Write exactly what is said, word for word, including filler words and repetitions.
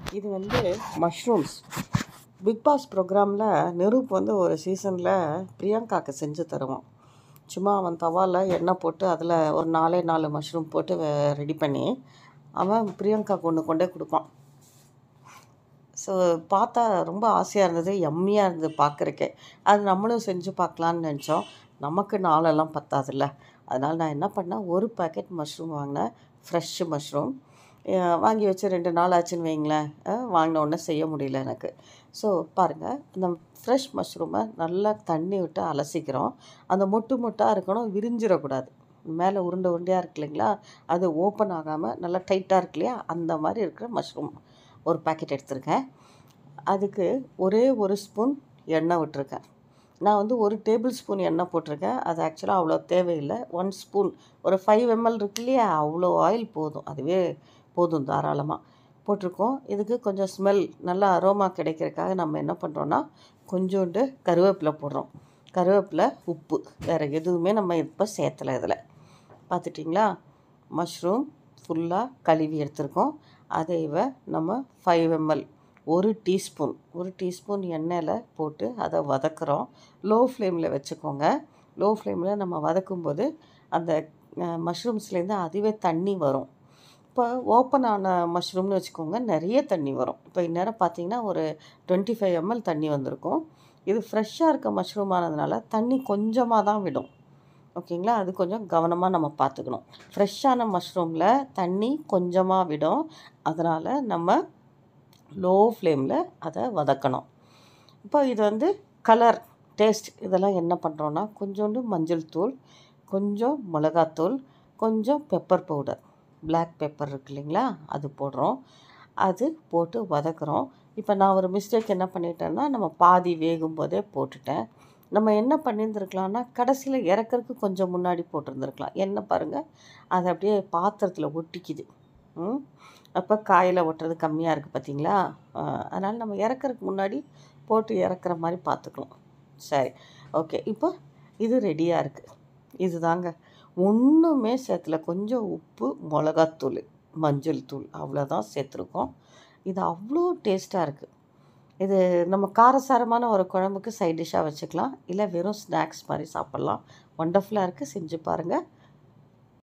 இது வந்து mushrooms. Big pass ப்ரோக்ராமில் நிரூப் வந்து ஒரு சீசனில் பிரியங்காவுக்கு செஞ்சு தருவான். சும்மா அவன் தவாவில் எண்ணெய் போட்டு அதில் ஒரு நாலே நாலு மஷ்ரூம் போட்டு ரெடி பண்ணி அவன் பிரியங்காவுக்கு ஒன்று கொண்டே கொடுப்பான். ஸோ பார்த்தா ரொம்ப ஆசையாக இருந்தது, எம்மியாக இருந்தது பார்க்குறக்கே. அது நம்மளும் செஞ்சு பார்க்கலான்னு நினச்சோம். நமக்கு நாளெல்லாம் பத்தாதில்ல. அதனால் நான் என்ன பண்ணேன், ஒரு பேக்கெட் மஷ்ரூம் வாங்கினேன். ஃப்ரெஷ்ஷு மஷ்ரூம் வாங்கி வச்சு ரெண்டு நாள் ஆச்சுன்னு வைங்களேன். வாங்கின உடனே செய்ய முடியல எனக்கு. ஸோ பாருங்கள், அந்த ஃப்ரெஷ் மஷ்ரூமை நல்லா தண்ணி விட்டு அலசிக்கிறோம். அந்த மொட்டு மொட்டாக இருக்கணும், விரிஞ்சிடக்கூடாது. மேலே உருண்டை உருண்டையாக இருக்கு இல்லைங்களா, அது ஓப்பன் ஆகாமல் நல்லா டைட்டாக இருக்கு இல்லையா, அந்த மாதிரி இருக்கிற மஷ்ரூம் ஒரு பேக்கெட் எடுத்திருக்கேன். அதுக்கு ஒரே ஒரு ஸ்பூன் எண்ணெய் விட்டுருக்கேன். நான் வந்து ஒரு டேபிள் ஸ்பூன் எண்ணெய் போட்டிருக்கேன். அது ஆக்சுவலாக அவ்வளோ தேவையில்லை. ஒன் ஸ்பூன் ஒரு ஃபைவ் எம்எல் இருக்கு இல்லையா, அவ்வளோ ஆயில் போதும், அதுவே போதும் தாராளமாக போட்டிருக்கோம். இதுக்கு கொஞ்சம் ஸ்மெல் நல்லா அரோமா கிடைக்கிறதுக்காக நம்ம என்ன பண்ணுறோன்னா கொஞ்சோண்டு கருவேப்பிலை போடுறோம். கருவேப்பிலை, உப்பு, வேறு எதுவுமே நம்ம இப்போ சேர்த்தலை. இதில் பார்த்துட்டிங்களா, மஷ்ரூம் ஃபுல்லாக கழுவி எடுத்துருக்கோம். அதை நம்ம ஃபைவ் எம்எல் ஒரு டீஸ்பூன் ஒரு டீஸ்பூன் எண்ணெயில் போட்டு அதை வதக்குறோம். லோ ஃப்ளேமில் வச்சுக்கோங்க. லோ ஃப்ளேமில் நம்ம வதக்கும்போது அந்த மஷ்ரூம்ஸ்லேருந்து அதுவே தண்ணி வரும். இப்போ ஓப்பன் ஆன மஷ்ரூம்னு வச்சுக்கோங்க, நிறைய தண்ணி வரும். இப்போ இந்நேரம் பார்த்திங்கன்னா ஒரு டுவெண்ட்டி ஃபைவ் எம்எல் தண்ணி வந்திருக்கும். இது ஃப்ரெஷ்ஷாக இருக்க மஷ்ரூம் ஆனதுனால தண்ணி கொஞ்சமாக தான் விடும். ஓகேங்களா, அது கொஞ்சம் கவனமாக நம்ம பார்த்துக்கணும். ஃப்ரெஷ்ஷான மஷ்ரூமில் தண்ணி கொஞ்சமாக விடும். அதனால் நம்ம லோ ஃப்ளேமில் அதை வதக்கணும். இப்போ இது வந்து கலர், டேஸ்ட் இதெல்லாம் என்ன பண்ணுறோன்னா கொஞ்சோண்டு மஞ்சள் தூள், கொஞ்சம் மிளகாத்தூள், கொஞ்சம் பெப்பர் பவுடர், பிளாக் பெப்பர் இருக்கு இல்லைங்களா, அது போடுறோம். அது போட்டு வதக்குறோம். இப்போ நான் ஒரு மிஸ்டேக் என்ன பண்ணிட்டேன்னா, நம்ம பாதி வேகும் போதே போட்டுட்டேன். நம்ம என்ன பண்ணியிருந்துருக்கலாம்னா கடைசியில் இறக்கிறதுக்கு கொஞ்சம் முன்னாடி போட்டிருந்துருக்கலாம். என்ன பாருங்கள், அது அப்படியே பாத்திரத்தில் ஒட்டிக்குது. ம் அப்போ காயில் ஒட்டுறது கம்மியாக இருக்குது பார்த்தீங்களா. அதனால் நம்ம இறக்கிறதுக்கு முன்னாடி போட்டு இறக்குற மாதிரி பார்த்துக்கலாம். சரி, ஓகே. இப்போ இது ரெடியாக இருக்குது. இது தாங்க, ஒன்றுமே சேர்த்துல. கொஞ்சம் உப்பு, மிளகாத்தூள், மஞ்சள் தூள், அவ்வளோதான் சேர்த்துருக்கோம். இது அவ்வளோ டேஸ்ட்டாக இருக்குது. இது நம்ம காரசாரமான ஒரு குழம்புக்கு சைட் டிஷ்ஷாக வச்சுக்கலாம், இல்லை வெறும் ஸ்நாக்ஸ் மாதிரி சாப்பிட்லாம். ஒண்டர்ஃபுல்லாக இருக்குது. செஞ்சு பாருங்கள்.